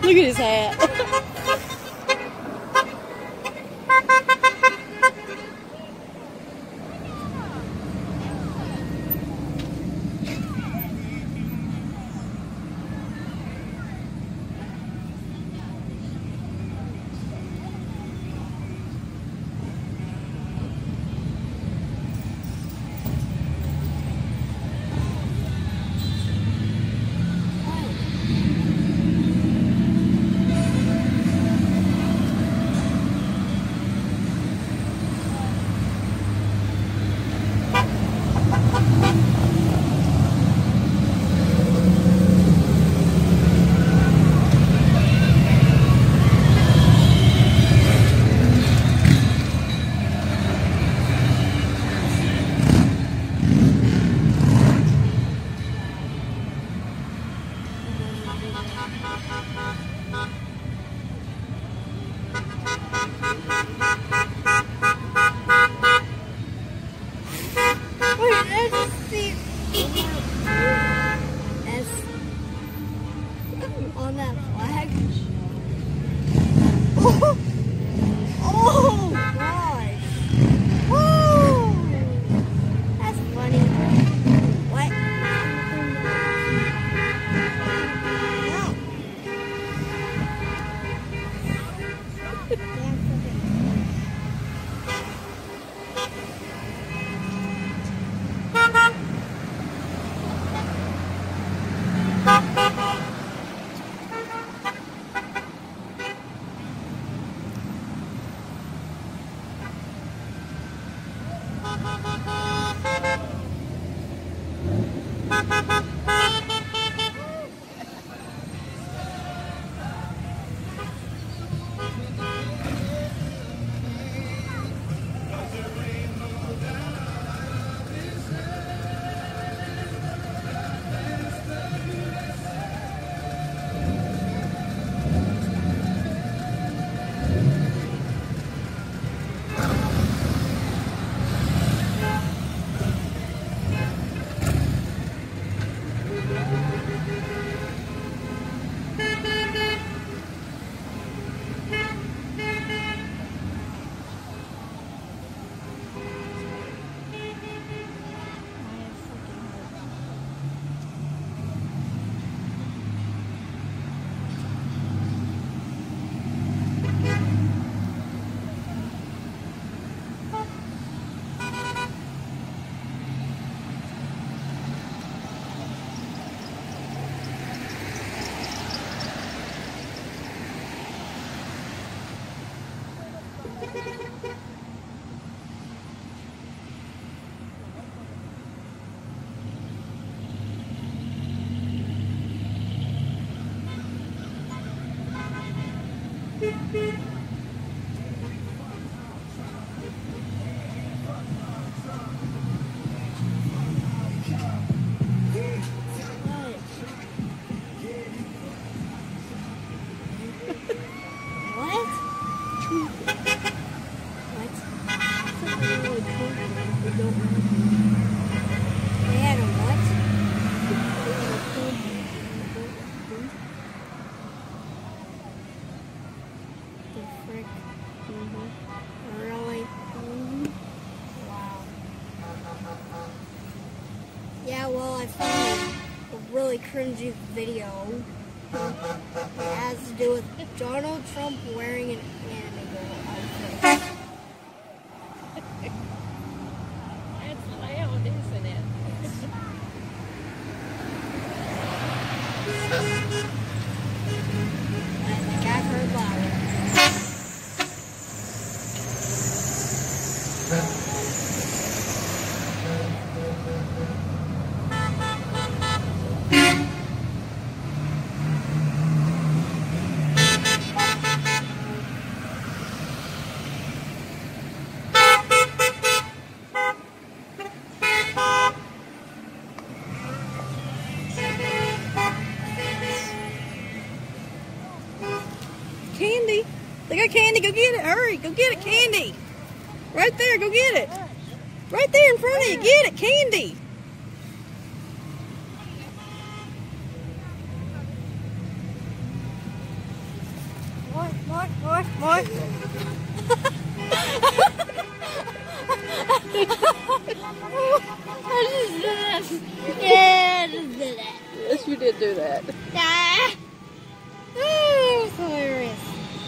Look at his hat. On that flag. Oh, oh gosh. Whoa. That's funny. What? Yeah, well, I found a really cringy video. It has to do with Donald Trump wearing an anime girl outfit. That's loud, isn't it? I think I've heard louder. Candy. They got candy. Go get it. Hurry. Go get it. Candy. Right there. Go get it. Right there in front of you. Get it. Candy. boy. I just did it. Yeah, I just did it. Yes, you did do that. Ah. Oh, it was hilarious.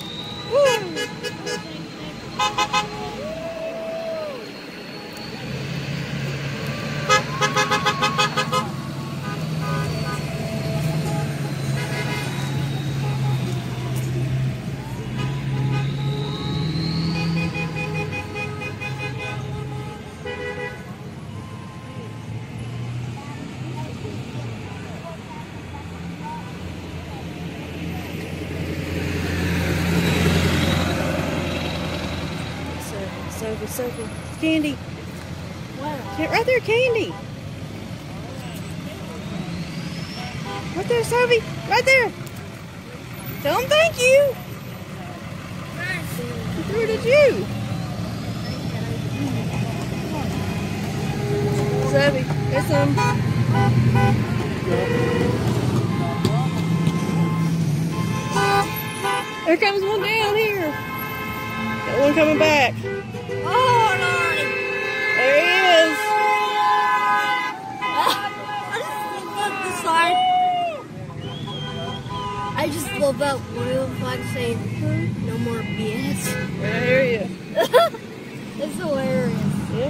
Sophie. Candy. Wow. Right there, Candy. Right there, Sophie. Right there. Tell him thank you. He threw it at you. Sophie, there's some. There comes one down here. Got one coming back. Oh, Lordy. There he is. I just love that blue flag saying, no more BS. I hear you. It's hilarious. Yeah.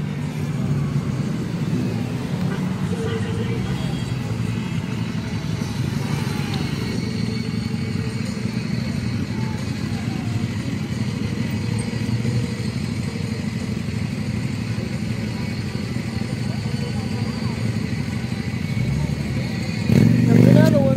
There's another one.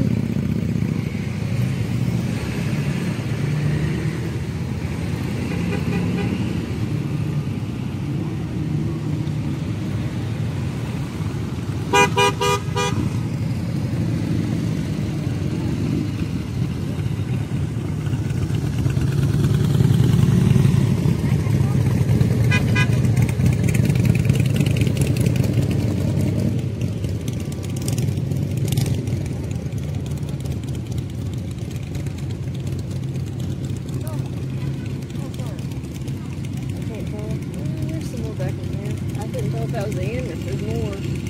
There's some more back in there. I couldn't tell if that was the end or if there's more.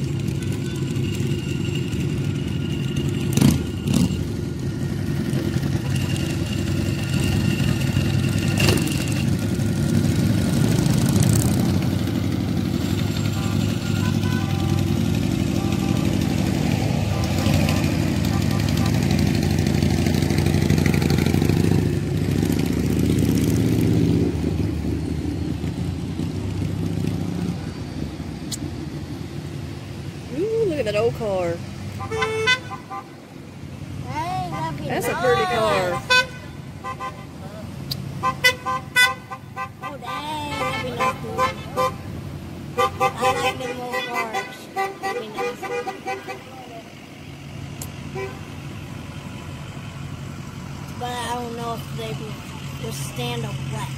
Ooh, look at that old car. Hey, that'd be That's a nice. pretty car. Oh, dang, that'd be nice. I like them old cars. That'd be nice. But I don't know if they would withstand a wreck.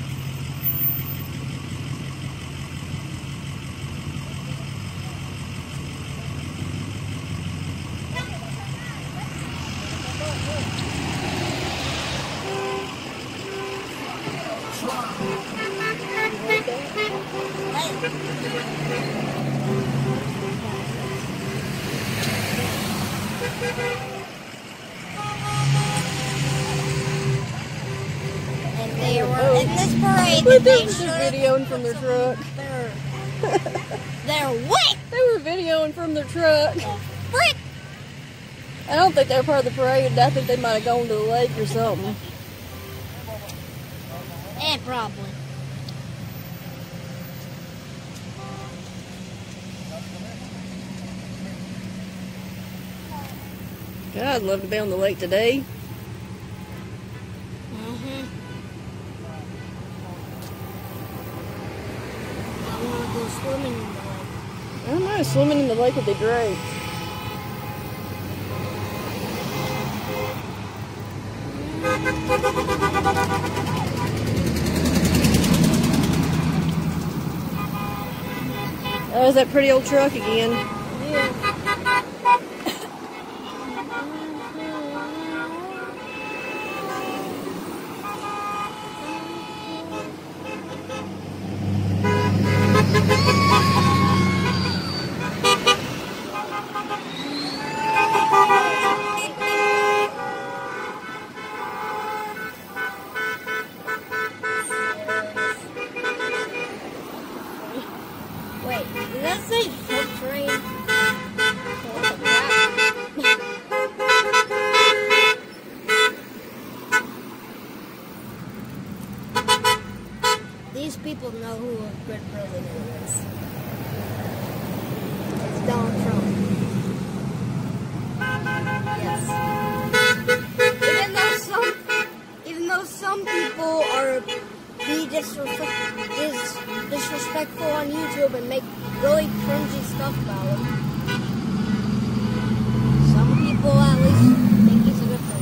And they were in this parade But that they they're should videoing from their truck. They're what? They were videoing from their truck. Frick! I don't think they were part of the parade. I think they might have gone to the lake or something. Probably. God, I'd love to be on the lake today. I want to go swimming in the lake. I don't know, swimming in the lake would be great. Oh, there's that pretty old truck again. people know who a good president is. It's Donald Trump. Yes. Even though some people are disrespectful on YouTube and make really cringy stuff about him, some people at least think he's a good president.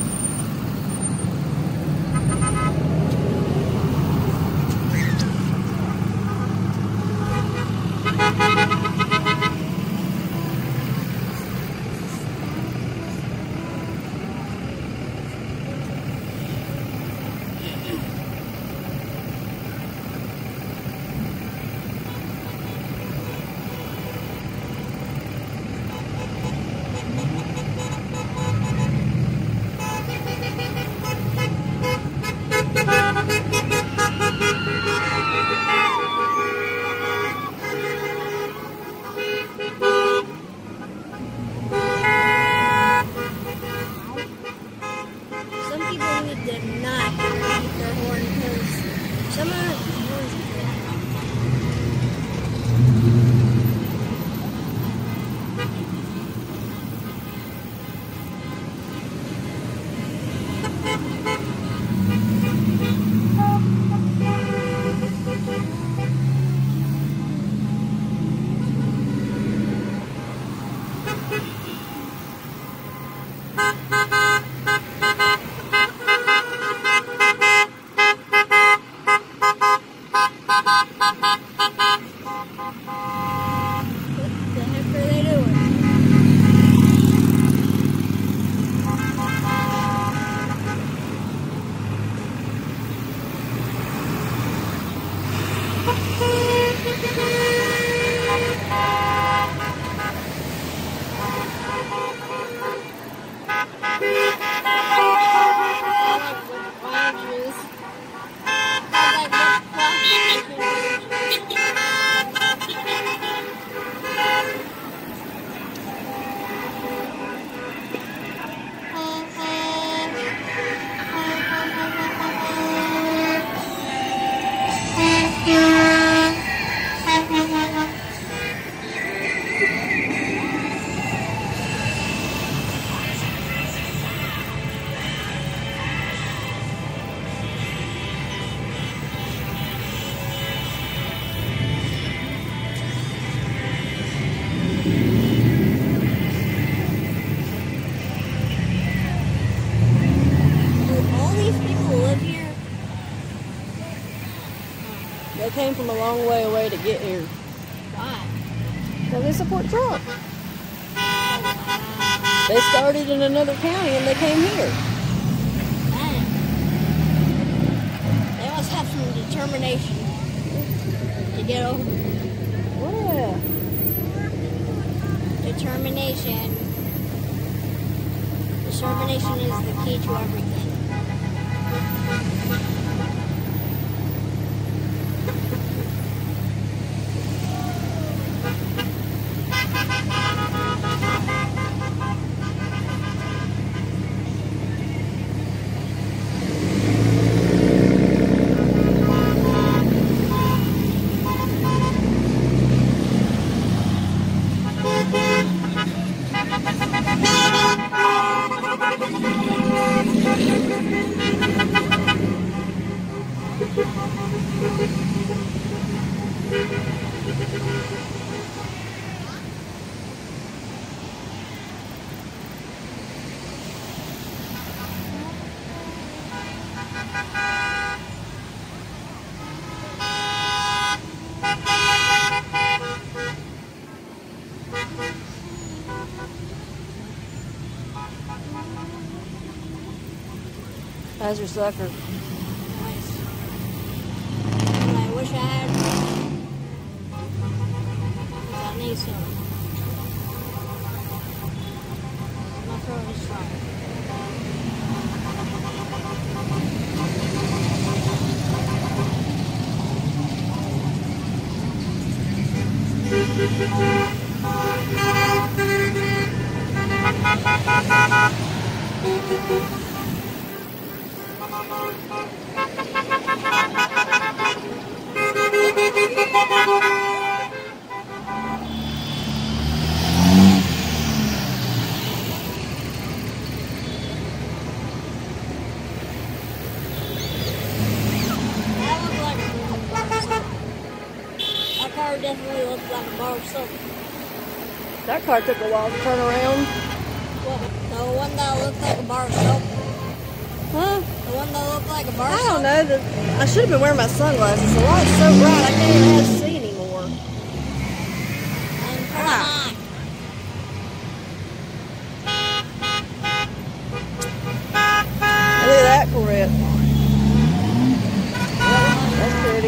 Did not keep their horn because some of the horns They came from a long way away to get here. Why? Because they support Trump. They started in another county and they came here. Man. They must have some determination to get over. Yeah. Determination. Determination is the key to everything. How's your sucker? Nice. I wish I had. I need some. My throat is dry. bar of soap. That car took a while to turn around. What? The one that looked like a bar of soap? Huh? The one that looked like a bar of I soap? don't know. I should have been wearing my sunglasses. The light's so bright I can't even hardly see anymore. And put them on. Look at that Corvette. That's pretty.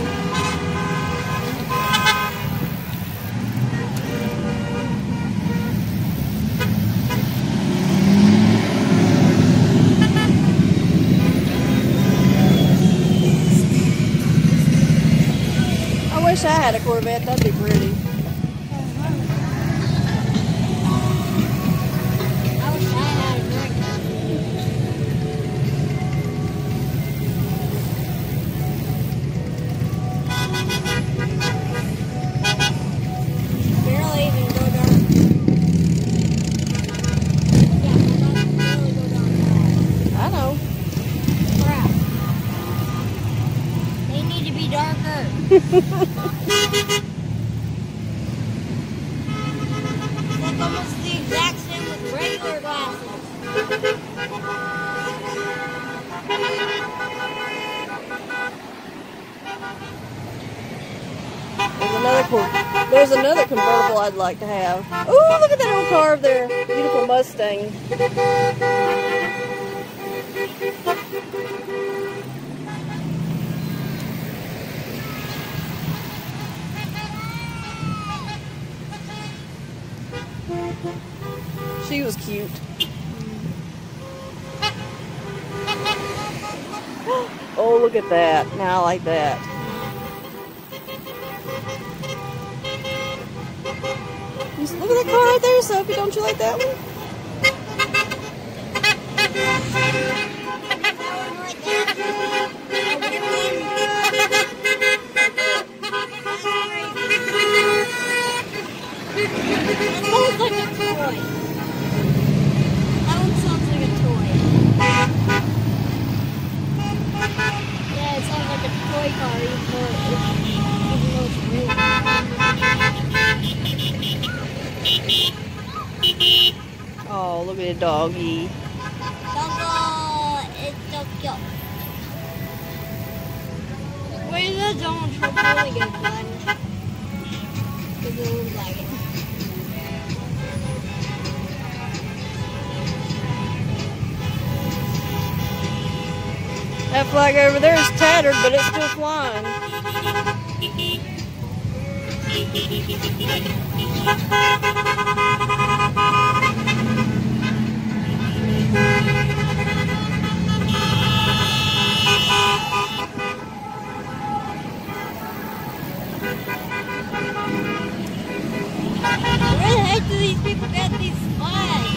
I wish I had a Corvette. That'd be pretty. I wish I had a drink. Barely even go dark. Yeah, barely go dark. I know. Crap. They need to be darker. It's like almost the exact same with regular glasses. There's another convertible I'd like to have. Ooh, look at that old car over there. Beautiful Mustang. She was cute. Oh, look at that. Now I like that. Look at that car right there, Sophie. Don't you like that one? Sounds like a toy. That one sounds like a toy. Yeah, it sounds like a toy car, even though it's real. Oh, look at the doggy. Doggo, it's so cute. Where is the Donald Trump really good, bud? Because it looks like it. That flag over there is tattered, but it's still flying. Where the heck do these people get these flags?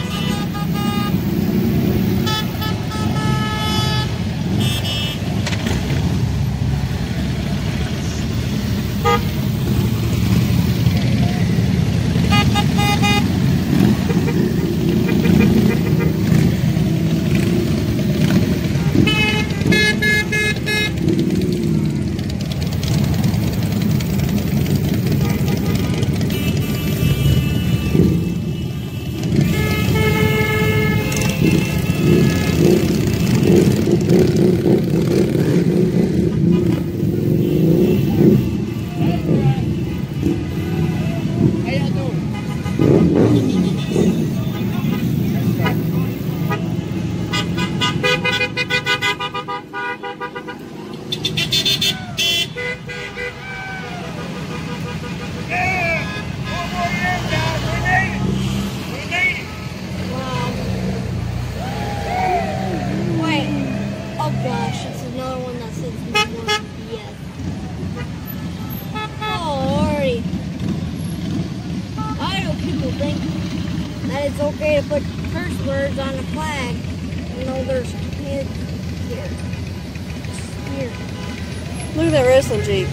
Oh gosh, it's another one that says more yes. Oh, already. Why do people think that it's okay to put curse words on a flag? You know, there's kids here. Here. Look at that wrestling Jeep.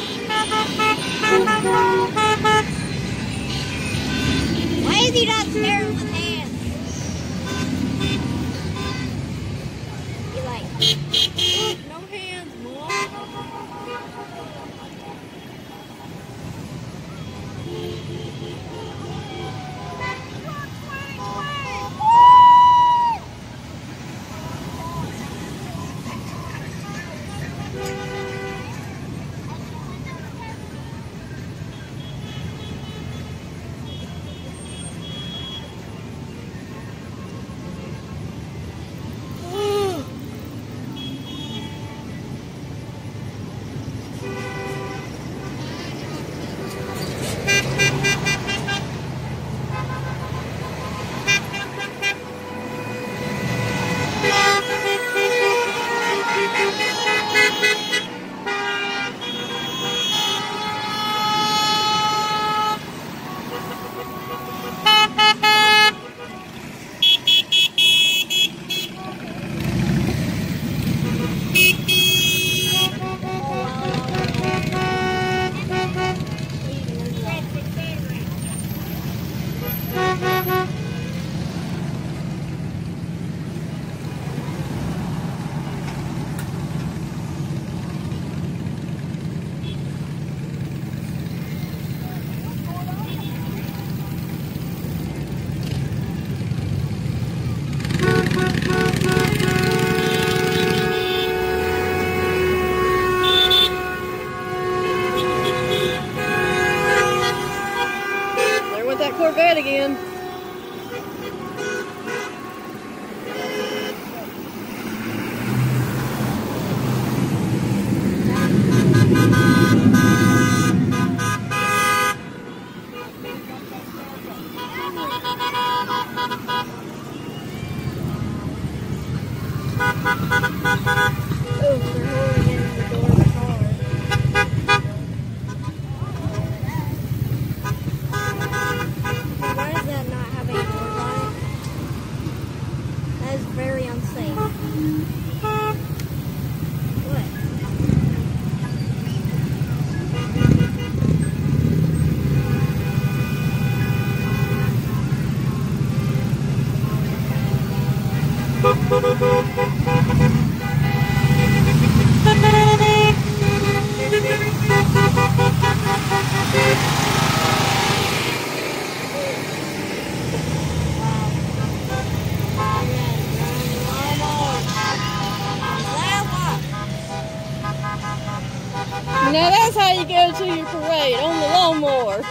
Why is he not staring Now that's how you go to your parade, on the lawnmower.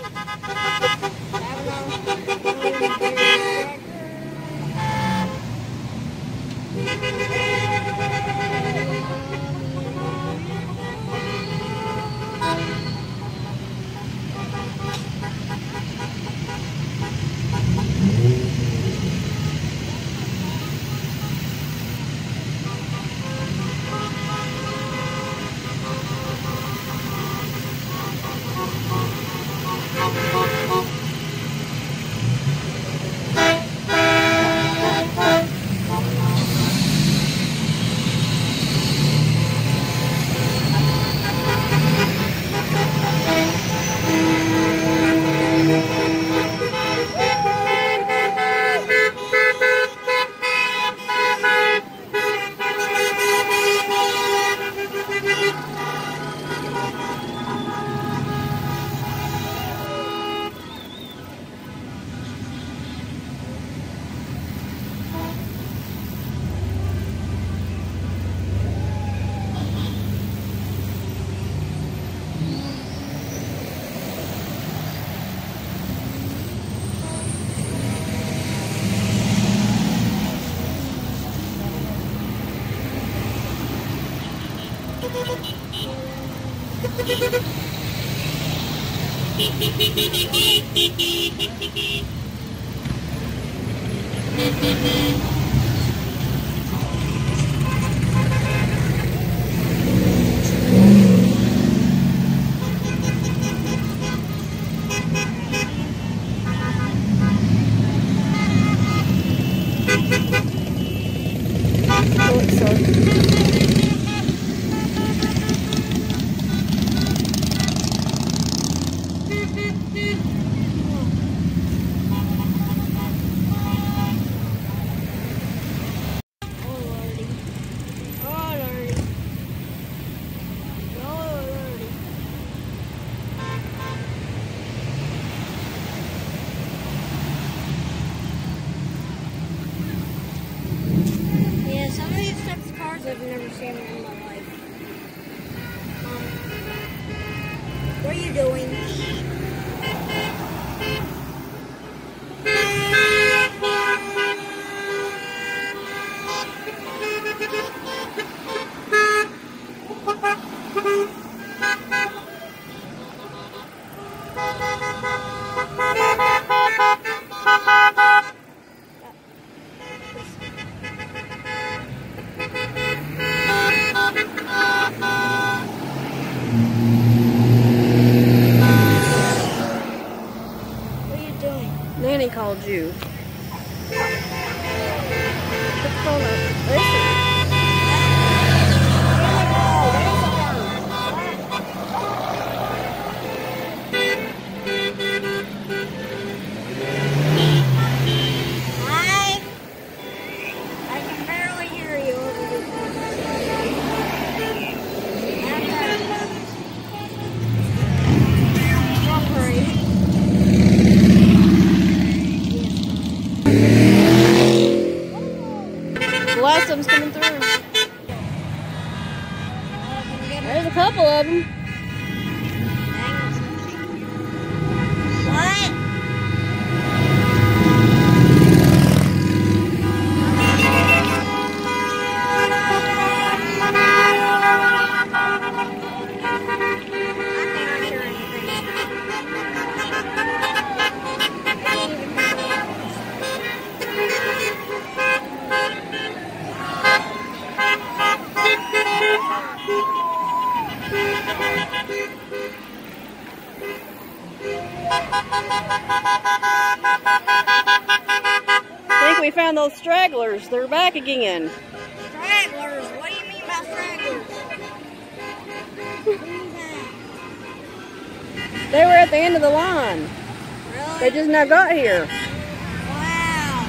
I've never seen it in my life. What are you doing? Nanny called you. Put the phone up. Listen. Hi. I can barely hear you over this one. The last of them's coming through. There's a couple of them. What? I think we found those stragglers. They're back again. Stragglers? What do you mean by stragglers? They were at the end of the line. Really? They just now got here. Wow.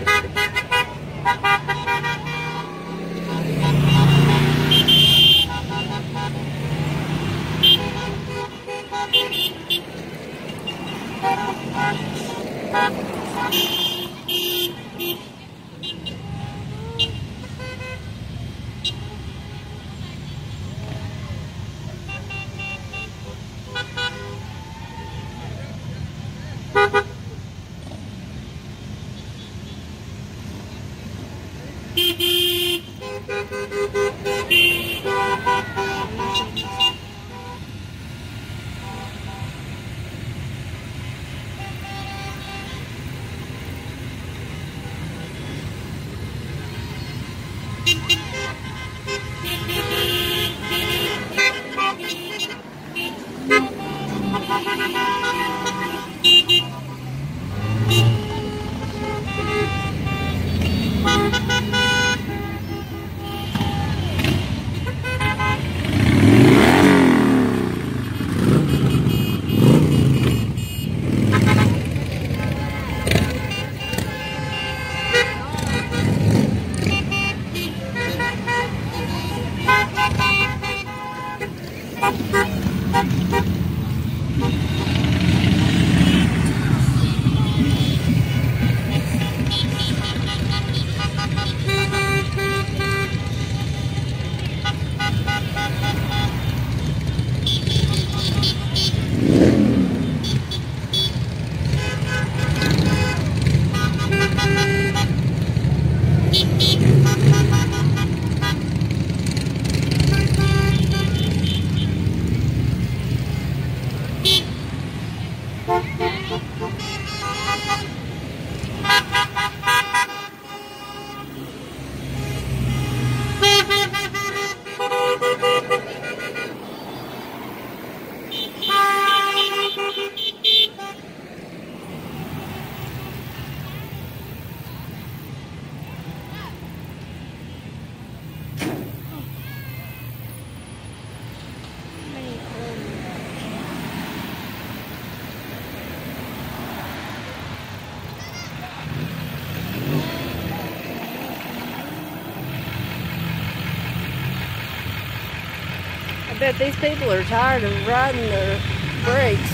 I bet these people are tired of riding their brakes.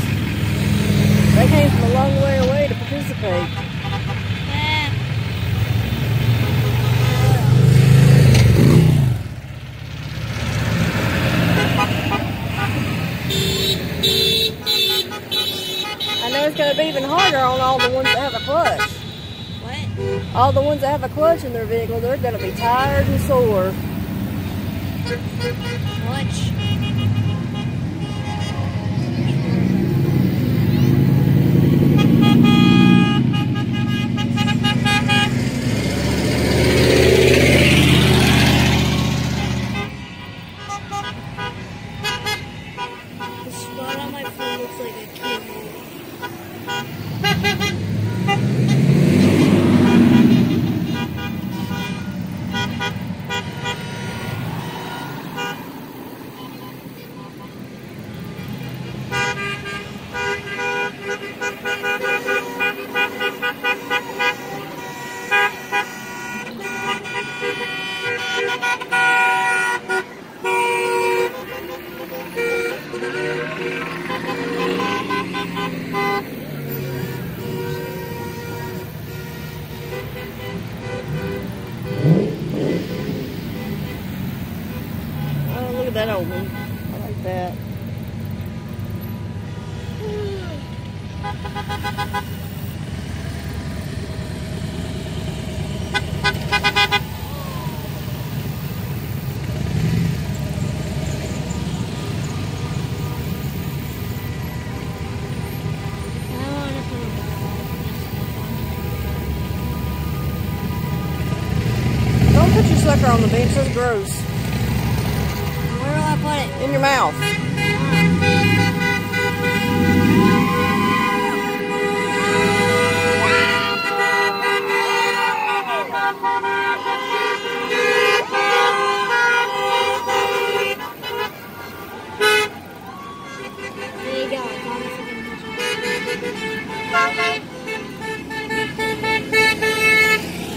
They came from a long way away to participate. I know it's going to be even harder on all the ones that have a clutch. What? All the ones that have a clutch in their vehicle, they're going to be tired and sore. Clutch. The spot on my phone looks like a keyhole. Oh, look at that old one. I like that. Don't put your sucker on the bench, that's gross. Where will I put it? In your mouth. There you go. It's on the freaking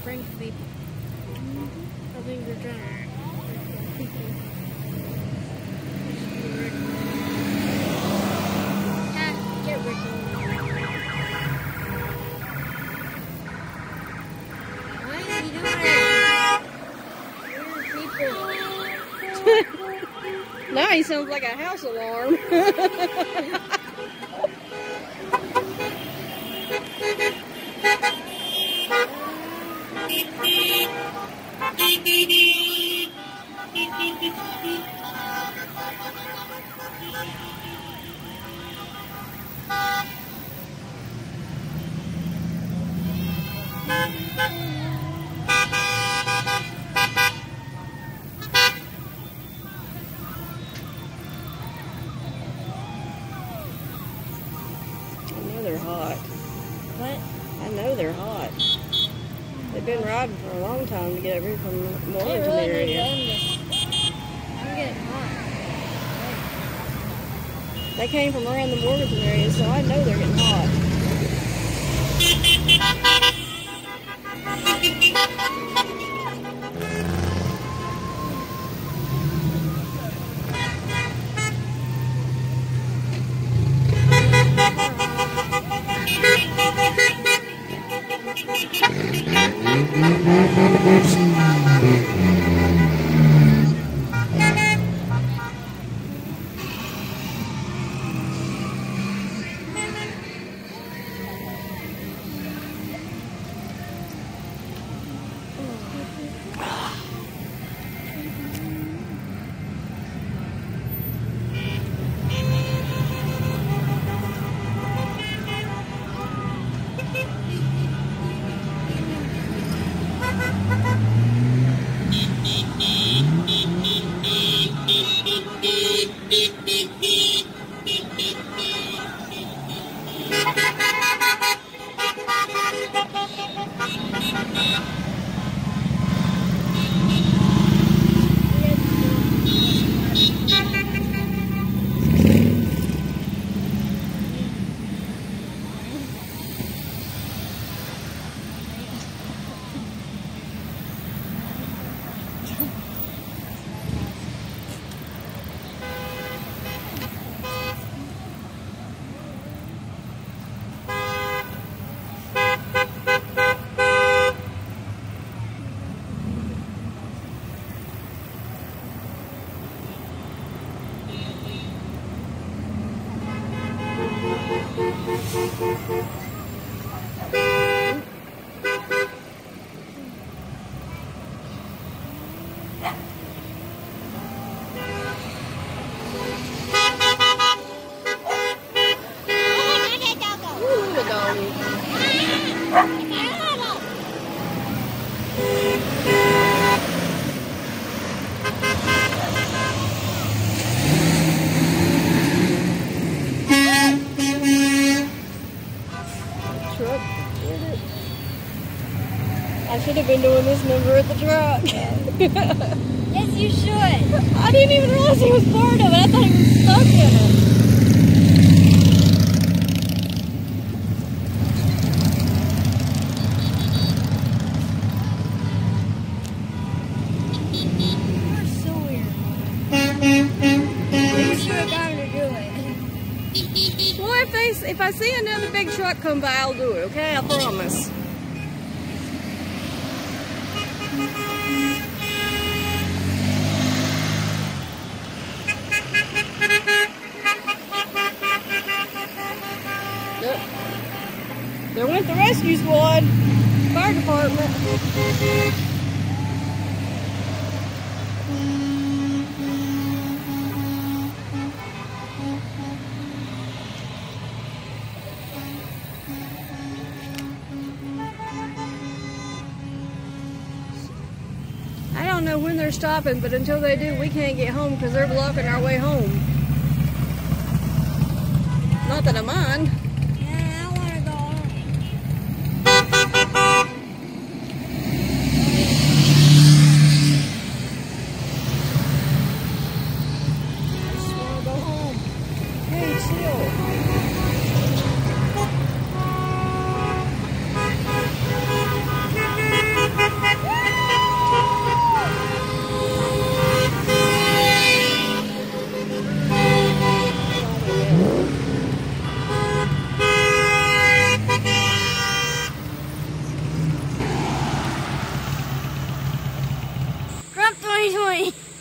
prank people. I think they're trying to prank people. Get Rick. Why are you doing that? People. Now he sounds like a house alarm. I know they're hot. What? I know they're hot. They've been riding for a long time to get over here from the They Morganton really area. done this. I'm getting hot. They came from around the Morganton area, so I know they're getting hot. I should have been doing this number at the truck. Yes, you should. I didn't even realize he was part of it. I thought he was stuck in it. You're so weird. You should have gotten to do it. Well, if I see another big truck come by, I'll do it, okay? I promise. Yep. There went the rescue squad, fire department. I don't know when they're stopping, but until they do, we can't get home because they're blocking our way home. Not that I mind. Yeah, I want to go home. I just want to go home. Hey, chill. 2020.